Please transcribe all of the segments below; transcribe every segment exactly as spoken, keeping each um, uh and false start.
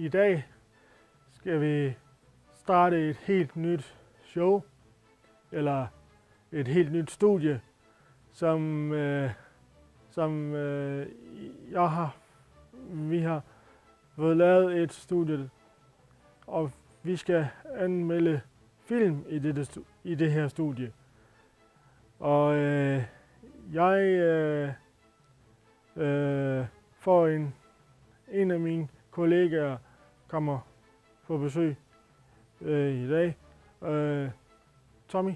i dag skal vi starte et helt nyt show, eller et helt nyt studie, som, øh, som øh, jeg har, vi har fået lavet et studie, og vi skal anmelde film i, dette, i det her studie. Og øh, jeg øh, øh, får en, en af mine kollegaer kommer på besøg øh, i dag. Øh, Tommy.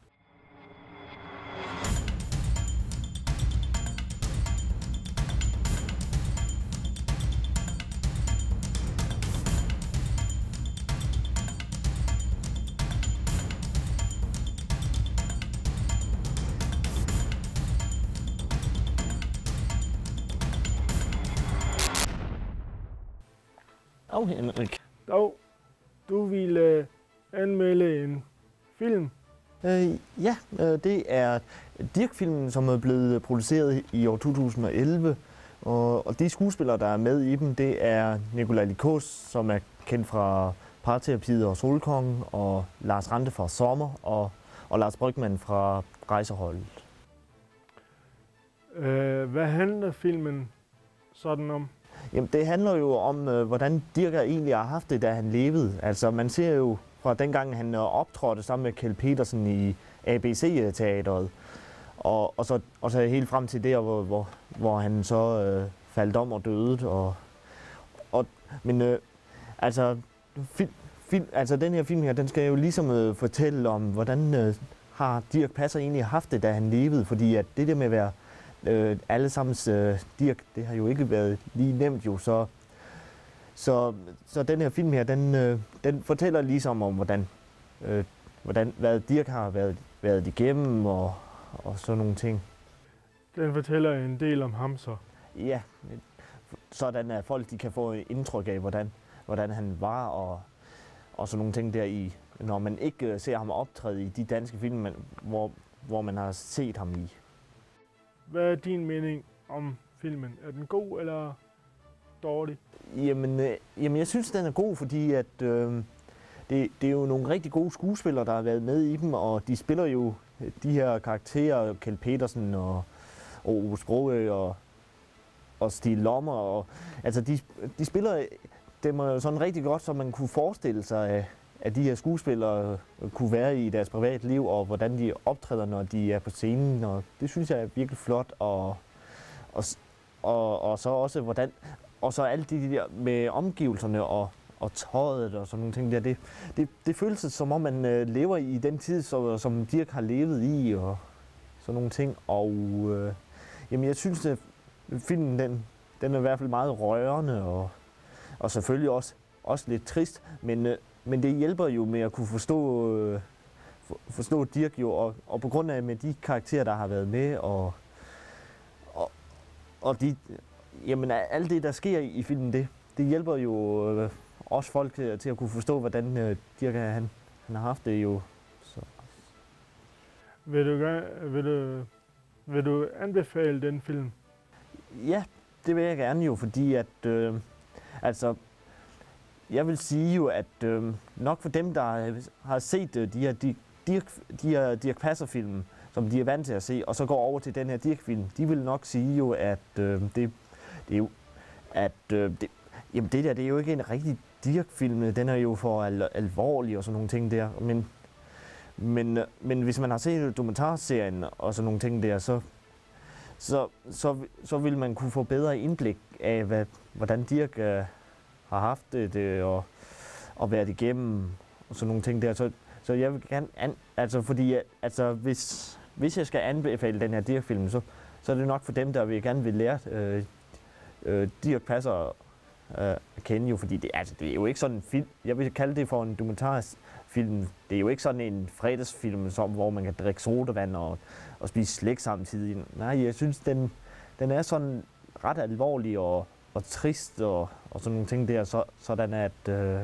Åh, Henrik. Dog, du ville anmelde en film. Øh, ja, øh, det er Dirch-filmen, som er blevet produceret i år to tusind og elleve. Og, og de skuespillere, der er med i dem, det er Nikolaj Lie, som er kendt fra Parterapiet og Solkongen, og Lars Ranthe fra Sommer, og, og Lars Brygmann fra Rejseholdet. Øh, hvad handler filmen sådan om? Jamen, det handler jo om, øh, hvordan Dirch egentlig har haft det, da han levede. Altså, man ser jo fra dengang, han optrådte sammen med Kjeld Petersen i A B C-teateret, og, og, så, og så helt frem til der, hvor, hvor, hvor han så øh, faldt om og døde. Og, og, men øh, altså, film, film, altså, den her film her, den skal jo ligesom øh, fortælle om, hvordan øh, har Dirch Passer egentlig haft det, da han levede, fordi at det der med at være Øh, allesammens øh, Dirch, det har jo ikke været lige nemt jo, så, så, så den her film her, den, øh, den fortæller ligesom om, hvordan, øh, hvordan hvad Dirch har været, været igennem og, og sådan nogle ting. Den fortæller en del om ham så? Ja, sådan at folk de kan få indtryk af, hvordan, hvordan han var og, og sådan nogle ting der i, når man ikke ser ham optræde i de danske film, man, hvor, hvor man har set ham i. Hvad er din mening om filmen? Er den god eller dårlig? Jamen, øh, jamen jeg synes, den er god, fordi at, øh, det, det er jo nogle rigtig gode skuespillere, der har været med i dem, og de spiller jo de her karakterer, Kjeld Petersen og, og Ove Sprogøe og, og Stig Lommer. Og, altså, de, de spiller dem jo sådan rigtig godt, så man kunne forestille sig, at, at de her skuespillere kunne være i deres private liv, og hvordan de optræder, når de er på scenen. Og det synes jeg er virkelig flot. Og, og, og, og så også hvordan, og så alt det der med omgivelserne og, og tøjet og sådan nogle ting der. Det, det, det føles som om, man øh, lever i den tid, så, som Dirch har levet i og sådan nogle ting. Og øh, jamen, jeg synes, at filmen den, den er i hvert fald meget rørende og, og selvfølgelig også, også lidt trist, men øh, Men det hjælper jo med at kunne forstå, øh, forstå Dirch jo, og, og på grund af med de karakterer, der har været med, og, og, og de, jamen, alt det, der sker i, i filmen, det, det hjælper jo øh, også folk til, til at kunne forstå, hvordan øh, Dirch han, han har haft det jo. Så. Vil du, vil, du, vil du anbefale den film? Ja, det vil jeg gerne jo, fordi at, øh, altså, jeg vil sige jo, at øh, nok for dem, der har set øh, de her Dirch, de her Dirch Passer-film, som de er vant til at se, og så går over til den her Dirch-film, de vil nok sige jo, at øh, det, det er jo, at øh, det, jamen det der, det er jo ikke en rigtig Dirch-film, den er jo for al alvorlig og sådan nogle ting der, men, men, men hvis man har set dokumentarserien og sådan nogle ting der, så, så, så, så vil man kunne få bedre indblik af, hvad, hvordan Dirch øh, har haft det, det og, og været igennem og sådan nogle ting der. Så, så jeg vil gerne, an, altså fordi, altså hvis, hvis jeg skal anbefale den her Dirch-film, så, så er det nok for dem, der vil gerne vil lære øh, øh, Dirch Passer øh, at kende jo, fordi det, altså, det er jo ikke sådan en film, jeg vil kalde det for en dokumentarfilm, det er jo ikke sådan en fredagsfilm, som, hvor man kan drikke sodavand og, og spise slik samtidig. Nej, jeg synes, den, den er sådan ret alvorlig og og trist og, og sådan nogle ting der, så, sådan at øh,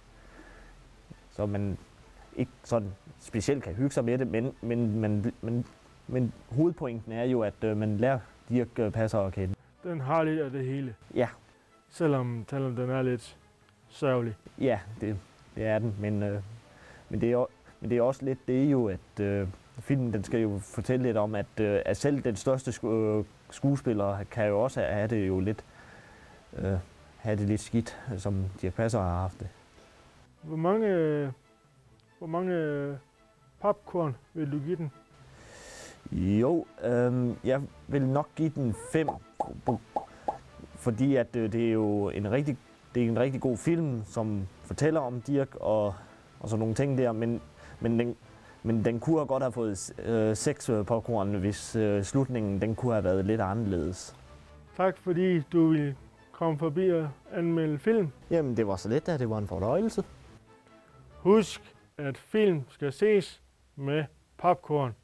så man ikke sådan specielt kan hygge sig med det, men, men, men, men, men hovedpointen er jo, at øh, man lærer Dirch Passer at kende. Den har lidt af det hele. Ja. Selvom, selvom den er lidt sørgelig. Ja, det, det er den, men, øh, men, det er, jo- men det er også lidt det er jo, at øh, filmen den skal jo fortælle lidt om, at, øh, at selv den største sku, øh, skuespiller kan jo også have det jo lidt, øh, have det lidt skidt, som Dirch Passer har haft det. Hvor mange, hvor mange popcorn vil du give den? Jo, øh, jeg vil nok give den fem, fordi at øh, det er jo en rigtig, det er en rigtig god film, som fortæller om Dirch og, og sådan nogle ting der, men, men, den, men den kunne have godt have fået øh, seks popcorn, hvis øh, slutningen den kunne have været lidt anderledes. Tak fordi du vil komme forbi og anmelde film. Jamen det var så let, at det var en fornøjelse. Husk, at film skal ses med popcorn.